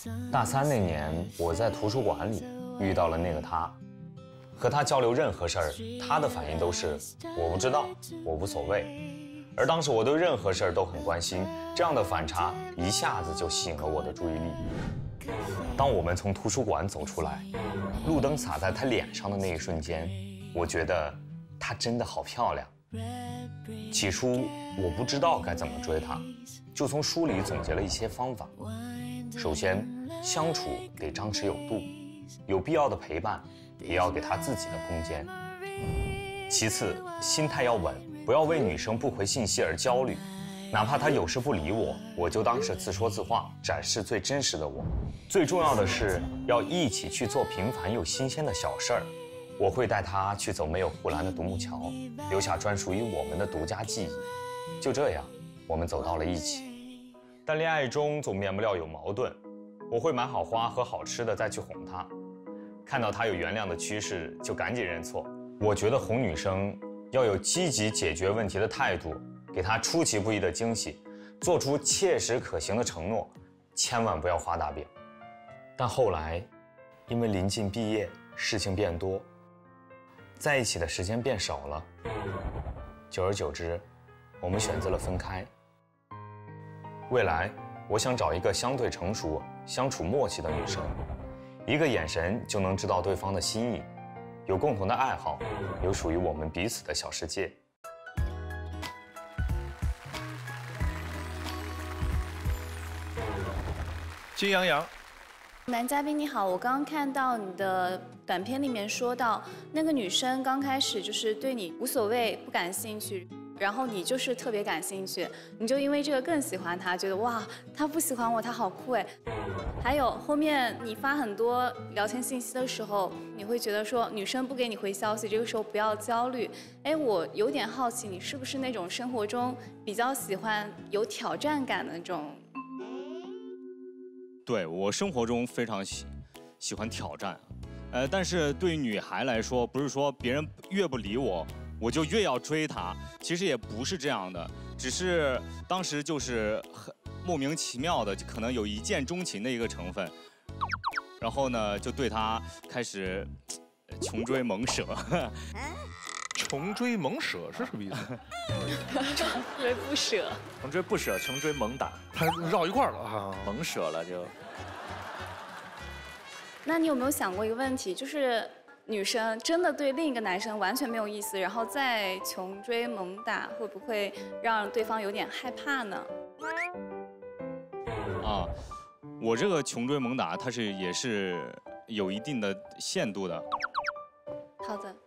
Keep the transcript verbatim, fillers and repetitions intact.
大三那年，我在图书馆里遇到了那个他，和他交流任何事儿，他的反应都是我不知道，我无所谓。而当时我对任何事儿都很关心，这样的反差一下子就吸引了我的注意力。当我们从图书馆走出来，路灯洒在他脸上的那一瞬间，我觉得她真的好漂亮。起初我不知道该怎么追她，就从书里总结了一些方法。首先，相处得张弛有度，有必要的陪伴，也要给她自己的空间。其次，心态要稳，不要为女生不回信息而焦虑，哪怕她有事不理我，我就当是自说自话，展示最真实的我。最重要的是要一起去做平凡又新鲜的小事儿。我会带她去走没有护栏的独木桥，留下专属于我们的独家记忆。就这样，我们走到了一起。但恋爱中总免不了有矛盾，我会买好花和好吃的再去哄她，看到她有原谅的趋势，就赶紧认错。我觉得哄女生要有积极解决问题的态度，给她出其不意的惊喜，做出切实可行的承诺，千万不要画大饼。但后来，因为临近毕业，事情变多，在一起的时间变少了，久而久之，我们选择了分开。未来，我想找一个相对成熟、相处默契的女生，一个眼神就能知道对方的心意，有共同的爱好，有属于我们彼此的小世界。 金阳阳， 男嘉宾你好，我刚刚看到你的短片里面说到，那个女生刚开始就是对你无所谓、不感兴趣，然后你就是特别感兴趣，你就因为这个更喜欢她，觉得哇，她不喜欢我，她好酷哎。还有后面你发很多聊天信息的时候，你会觉得说女生不给你回消息，这个时候不要焦虑。哎，我有点好奇，你是不是那种生活中比较喜欢有挑战感的那种？ 对，我生活中非常喜喜欢挑战，呃，但是对于女孩来说，不是说别人越不理我，我就越要追她，其实也不是这样的，只是当时就是很莫名其妙的，可能有一见钟情的一个成分，然后呢，就对她开始穷追猛舍。 穷追猛舍是什么意思？ 穷追不舍， 穷追不舍，穷追猛打， 他绕一块儿了啊， 猛舍了就。 那你有没有想过一个问题，就是女生真的对另一个男生完全没有意思，然后再穷追猛打，会不会让对方有点害怕呢？ 啊，我这个穷追猛打，它是也是有一定的限度的。 好的。